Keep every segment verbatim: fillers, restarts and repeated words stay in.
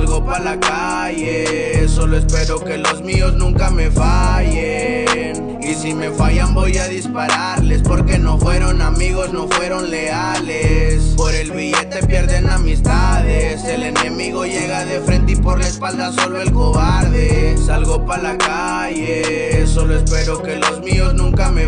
Salgo pa' la calle, solo espero que los míos nunca me fallen. Y si me fallan voy a dispararles, porque no fueron amigos, no fueron leales. Por el billete pierden amistades, el enemigo llega de frente y por la espalda solo el cobarde. Salgo pa' la calle, solo espero que los míos nunca me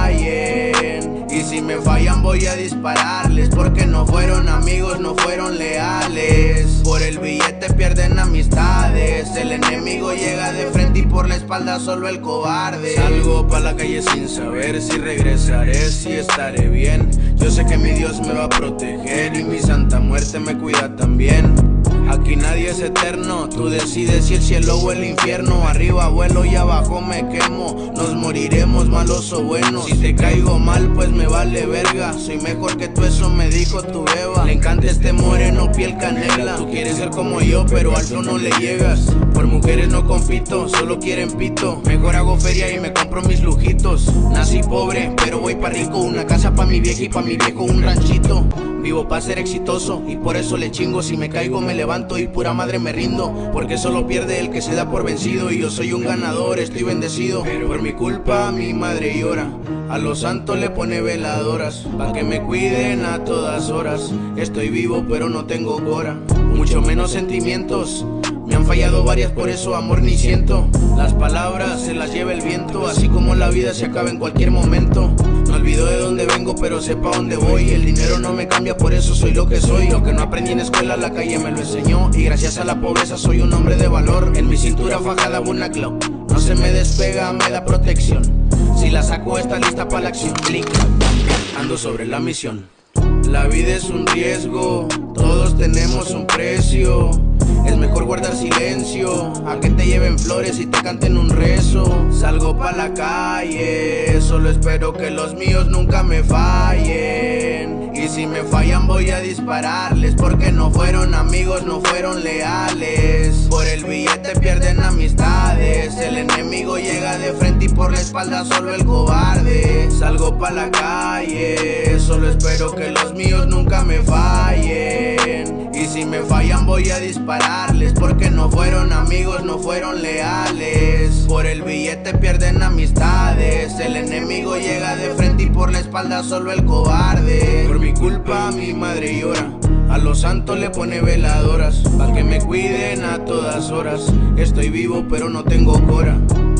fallen. Y si me fallan voy a dispararles, porque no fueron amigos, no fueron leales. Por el billete pierden amistades, el enemigo llega de frente y por la espalda solo el cobarde. Salgo pa' la calle sin saber si regresaré, si estaré bien. Yo sé que mi Dios me va a proteger y mi santa muerte me cuida también. Aquí nadie es eterno, tú decides si el cielo o el infierno. Arriba vuelo y abajo me quemo, nos moriremos malos o buenos. Si te caigo mal pues me vale verga, soy mejor que tú, eso me dijo tu beba. Le encanta este moreno piel canela, tú quieres ser como yo pero alto no le llegas. Por mujeres no compito, solo quieren pito. Mejor hago feria y me compro mis lujitos. Nací pobre pero voy pa' rico, una casa pa' mi vieja y pa' mi viejo un ranchito. Vivo pa' ser exitoso y por eso le chingo. Si me caigo me levanto y pura madre me rindo, porque solo pierde el que se da por vencido. Y yo soy un ganador, estoy bendecido, pero por mi culpa mi madre llora. A los santos le pone veladoras, pa' que me cuiden a todas horas. Estoy vivo pero no tengo cora, mucho menos sentimientos. Me han fallado varias, por eso amor ni siento. Las palabras se las lleva el viento, así como la vida se acaba en cualquier momento. No olvido de dónde vengo, pero sé pa' dónde voy. El dinero no me cambia, por eso soy lo que soy. Lo que no aprendí en escuela, la calle me lo enseñó. Y gracias a la pobreza soy un hombre de valor. En mi cintura fajada una Glock, no se me despega, me da protección. Si la saco está lista pa' la acción. Clic, ando sobre la misión. La vida es un riesgo, todos tenemos un precio. Es mejor guardar silencio a que te lleven flores y te canten un rezo. Salgo pa' la calle, solo espero que los míos nunca me fallen. Y si me fallan voy a dispararles, porque no fueron amigos, no fueron leales. Por el billete pierden amistades, el enemigo llega de frente y por la espalda solo el cobarde. Salgo pa' la calle, solo espero que los míos nunca me fallen. Y si me fallan voy a dispararles, porque no fueron amigos, no fueron leales. Por el billete pierden amistades, el enemigo llega de frente y por la espalda solo el cobarde. Por mi culpa mi madre llora, a los santos le pone veladoras, pa' que me cuiden a todas horas. Estoy vivo pero no tengo cora.